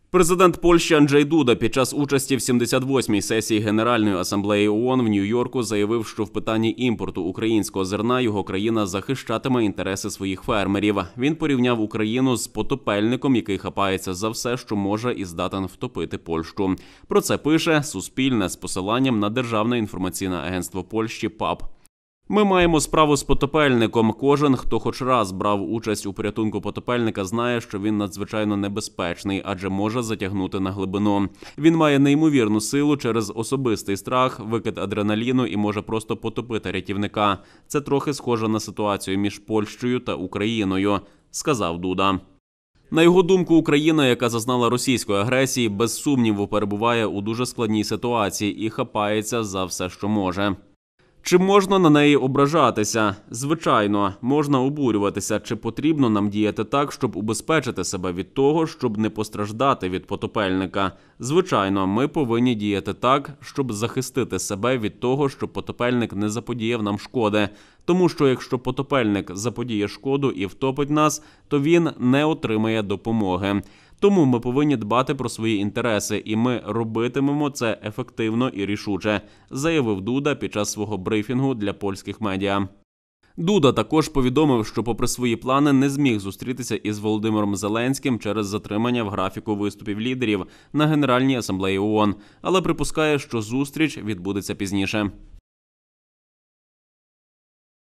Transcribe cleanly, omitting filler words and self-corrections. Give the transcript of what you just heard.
Президент Польщі Анджей Дуда під час участі в 78-й сесії Генеральної асамблеї ООН в Нью-Йорку заявив, що в питанні імпорту українського зерна його країна захищатиме інтереси своїх фермерів. Він порівняв Україну з потопельником, який хапається за все, що може і здатен втопити Польщу. Про це пише Суспільне з посиланням на Державне інформаційне агентство Польщі ПАП. Ми маємо справу з потопельником. Кожен, хто хоч раз брав участь у порятунку потопельника, знає, що він надзвичайно небезпечний, адже може затягнути на глибину. Він має неймовірну силу через особистий страх, викид адреналіну і може просто потопити рятівника. Це трохи схоже на ситуацію між Польщею та Україною, сказав Дуда. На його думку, Україна, яка зазнала російської агресії, без сумніву перебуває у дуже складній ситуації і хапається за все, що може. Чи можна на неї ображатися? Звичайно, можна обурюватися. Чи потрібно нам діяти так, щоб убезпечити себе від того, щоб не постраждати від потопельника? Звичайно, ми повинні діяти так, щоб захистити себе від того, щоб потопельник не заподіяв нам шкоди. Тому що якщо потопельник заподіє шкоду і втопить нас, то він не отримає допомоги. Тому ми повинні дбати про свої інтереси, і ми робитимемо це ефективно і рішуче, заявив Дуда під час свого брифінгу для польських медіа. Дуда також повідомив, що попри свої плани не зміг зустрітися із Володимиром Зеленським через затримання в графіку виступів лідерів на Генеральній асамблеї ООН, але припускає, що зустріч відбудеться пізніше.